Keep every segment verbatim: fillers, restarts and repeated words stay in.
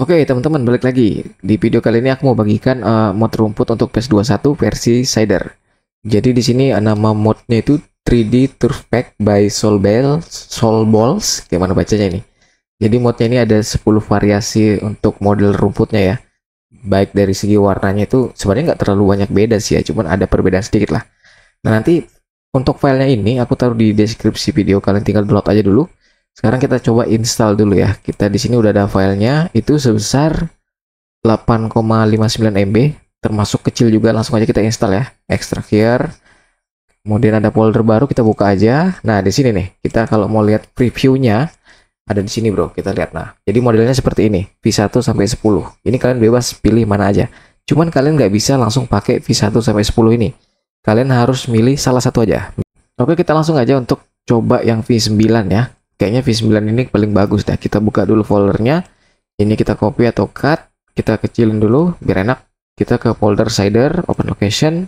Oke teman-teman, balik lagi. Di video kali ini aku mau bagikan uh, mod rumput untuk P S dua puluh satu versi Shader. Jadi di sini uh, nama modnya itu tiga D Turf Pack by Soulball, Soulballs. Gimana bacanya ini? Jadi modnya ini ada sepuluh variasi untuk model rumputnya ya. Baik dari segi warnanya itu sebenarnya nggak terlalu banyak beda sih ya, cuman ada perbedaan sedikit lah. Nah nanti untuk filenya ini aku taruh di deskripsi video, kalian tinggal download aja dulu. Sekarang kita coba install dulu ya. Kita di sini udah ada filenya, itu sebesar delapan koma lima sembilan M B, termasuk kecil juga. Langsung aja kita install ya. Extract here. Kemudian ada folder baru, kita buka aja. Nah, di sini nih, kita kalau mau lihat previewnya ada di sini, Bro. Kita lihat. Nah, jadi modelnya seperti ini, V satu sampai sepuluh. Ini kalian bebas pilih mana aja. Cuman kalian nggak bisa langsung pakai V satu sampai sepuluh ini. Kalian harus milih salah satu aja. Oke, kita langsung aja untuk coba yang V sembilan ya. Kayaknya V sembilan ini paling bagus dah. Kita buka dulu foldernya. Ini kita copy atau cut. Kita kecilin dulu biar enak. Kita ke folder Shader, open location.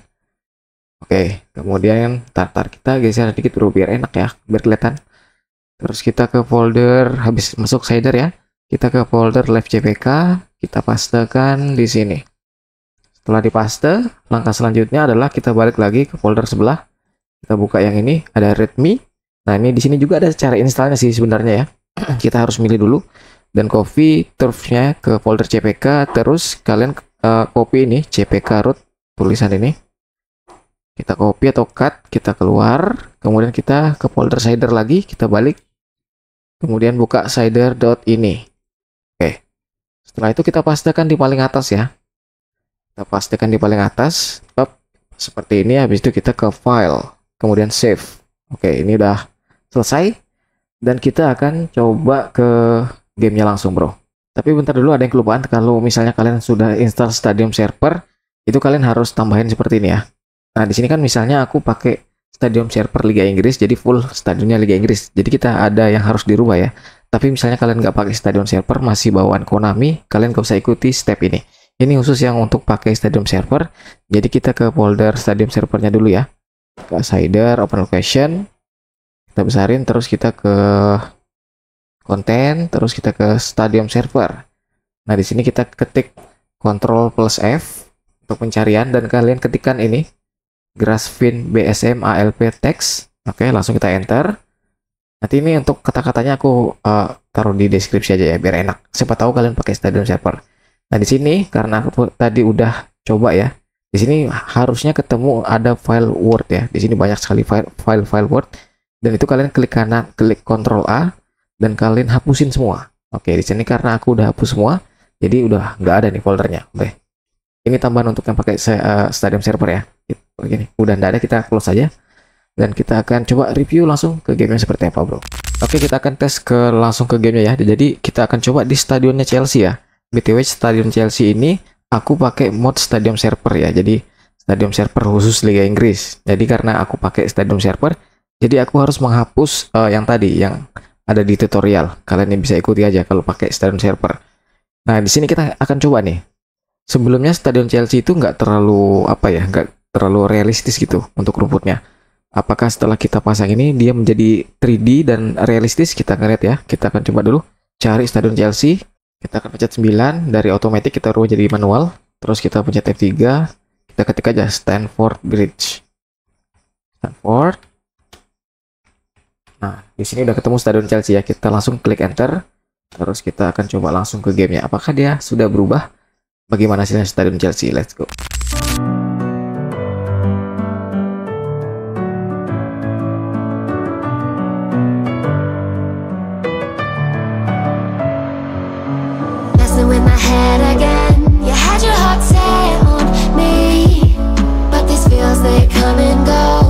Oke, kemudian tar-tar kita geser sedikit bro biar enak ya, biar kelihatan. Terus kita ke folder, habis masuk Shader ya. Kita ke folder live C P K, kita pastekan di sini. Setelah dipaste, langkah selanjutnya adalah kita balik lagi ke folder sebelah. Kita buka yang ini, ada readme. Nah, ini di sini juga ada cara installnya sih sebenarnya ya. Kita harus milih dulu dan copy turfnya ke folder C P K, terus kalian uh, copy ini C P K root tulisan ini. Kita copy atau cut, kita keluar, kemudian kita ke folder Shader lagi, kita balik. Kemudian buka shader.ini. Oke. Setelah itu kita pastekan di paling atas ya. Kita pastekan di paling atas, Pep, seperti ini. Habis itu kita ke file, kemudian save. Oke, ini udah selesai dan kita akan coba ke gamenya langsung bro. Tapi bentar dulu, ada yang kelupaan. Kalau misalnya kalian sudah install Stadium Server, itu kalian harus tambahin seperti ini ya. Nah di sini kan misalnya aku pakai Stadium Server Liga Inggris, jadi full stadionnya Liga Inggris. Jadi kita ada yang harus dirubah ya. Tapi misalnya kalian nggak pakai Stadium Server, masih bawaan Konami, kalian nggak usah ikuti step ini. Ini khusus yang untuk pakai Stadium Server. Jadi kita ke folder Stadium Servernya dulu ya. Ke Shader, open location. Kita besarin, terus kita ke konten, terus kita ke Stadium Server. Nah, di sini kita ketik Ctrl plus F untuk pencarian dan kalian ketikkan ini Grassfin B S M A L P text. Oke, langsung kita enter. Nanti ini untuk kata-katanya aku uh, taruh di deskripsi aja ya biar enak. Siapa tahu kalian pakai Stadium Server. Nah, di sini karena aku tadi udah coba ya. Di sini harusnya ketemu ada file Word ya. Di sini banyak sekali file-file Word. Dan itu kalian klik kanan, klik Ctrl A, dan kalian hapusin semua. Oke, di sini karena aku udah hapus semua, jadi udah nggak ada nih foldernya. Oke, ini tambahan untuk yang pakai uh, Stadium Server ya. Begini, udah nggak ada, kita close aja. Dan kita akan coba review langsung ke gamenya seperti apa bro. Oke, kita akan tes ke langsung ke gamenya ya. Jadi kita akan coba di stadionnya Chelsea ya. B T W stadion Chelsea ini aku pakai mod Stadium Server ya. Jadi Stadium Server khusus Liga Inggris. Jadi karena aku pakai Stadium Server, jadi aku harus menghapus uh, yang tadi yang ada di tutorial. Kalian yang bisa ikuti aja kalau pakai Stadium Server. Nah, di sini kita akan coba nih. Sebelumnya Stadion Chelsea itu nggak terlalu apa ya, nggak terlalu realistis gitu untuk rumputnya. Apakah setelah kita pasang ini dia menjadi tiga D dan realistis? Kita ngeliat ya. Kita akan coba dulu cari Stadion Chelsea. Kita akan pencet sembilan, dari otomatis kita rubah jadi manual. Terus kita pencet F tiga. Kita ketik aja Stamford Bridge. Stamford. Nah, di sini udah ketemu Stadion Chelsea ya. Kita langsung klik enter. Terus kita akan coba langsung ke gamenya. Apakah dia sudah berubah? Bagaimana hasilnya Stadion Chelsea? Let's go. Messing with my head again. You had your heart set on me, but these feels they come and go.